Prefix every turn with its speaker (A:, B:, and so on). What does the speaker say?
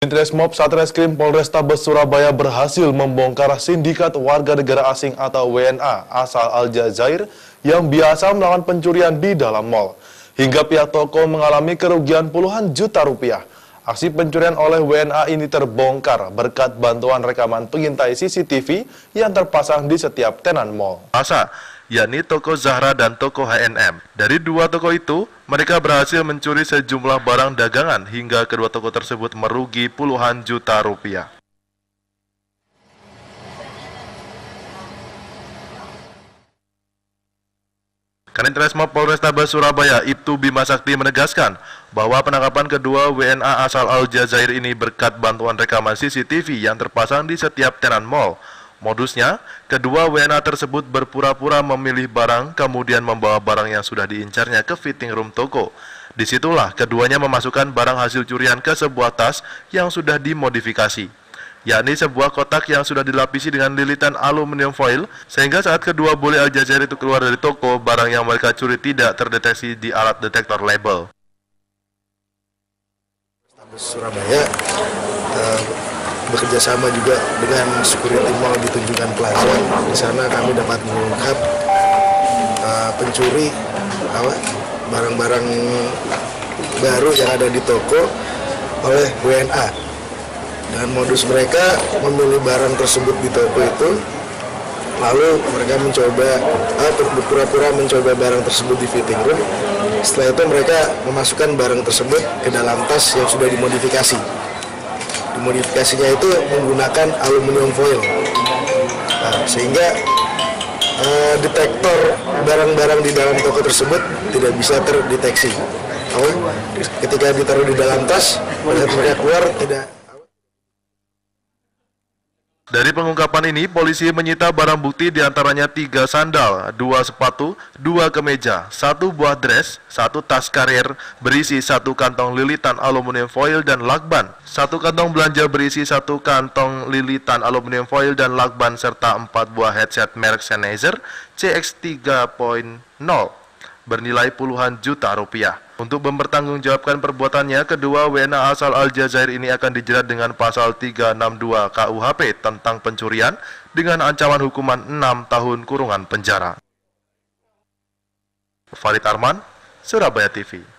A: Tresmob Satreskrim Polrestabes Surabaya berhasil membongkar sindikat warga negara asing atau WNA asal Aljazair yang biasa melakukan pencurian di dalam mal. Hingga pihak toko mengalami kerugian puluhan juta rupiah. Aksi pencurian oleh WNA ini terbongkar berkat bantuan rekaman pengintai CCTV yang terpasang di setiap tenan mal. Yakni toko Zahra dan toko H&M. Dari dua toko itu, mereka berhasil mencuri sejumlah barang dagangan hingga kedua toko tersebut merugi puluhan juta rupiah. Kanit Resmob Polrestabes Surabaya, Ibtu Bima Sakti menegaskan bahwa penangkapan kedua WNA asal Aljazair ini berkat bantuan rekaman CCTV yang terpasang di setiap tenan mal. Modusnya, kedua WNA tersebut berpura-pura memilih barang, kemudian membawa barang yang sudah diincarnya ke fitting room toko. Disitulah keduanya memasukkan barang hasil curian ke sebuah tas yang sudah dimodifikasi, yakni sebuah kotak yang sudah dilapisi dengan lilitan aluminium foil, sehingga saat kedua bule Aljazair itu keluar dari toko, barang yang mereka curi tidak terdeteksi di alat detektor label.
B: Surabaya bekerja sama juga dengan security mall di Tunjungan Plaza. Di sana kami dapat mengungkap pencuri barang-barang baru yang ada di toko oleh WNA. Dan modus mereka memilih barang tersebut di toko itu, lalu mereka mencoba berpura-pura mencoba barang tersebut di fitting room. Setelah itu mereka memasukkan barang tersebut ke dalam tas yang sudah dimodifikasi. Modifikasinya itu menggunakan aluminium foil, sehingga detektor barang-barang di dalam toko tersebut tidak bisa terdeteksi. Ketika ditaruh di dalam tas, mereka keluar tidak.
A: Dari pengungkapan ini, polisi menyita barang bukti diantaranya 3 sandal, 2 sepatu, 2 kemeja, 1 buah dress, 1 tas karir berisi 1 kantong lilitan aluminium foil dan lakban, 1 kantong belanja berisi 1 kantong lilitan aluminium foil dan lakban, serta 4 buah headset merek Sennheiser CX 3.0 bernilai puluhan juta rupiah. Untuk mempertanggungjawabkan perbuatannya, kedua WNA asal Aljazair ini akan dijerat dengan pasal 362 KUHP tentang pencurian dengan ancaman hukuman 6 tahun kurungan penjara. Farid Arman, Surabaya TV.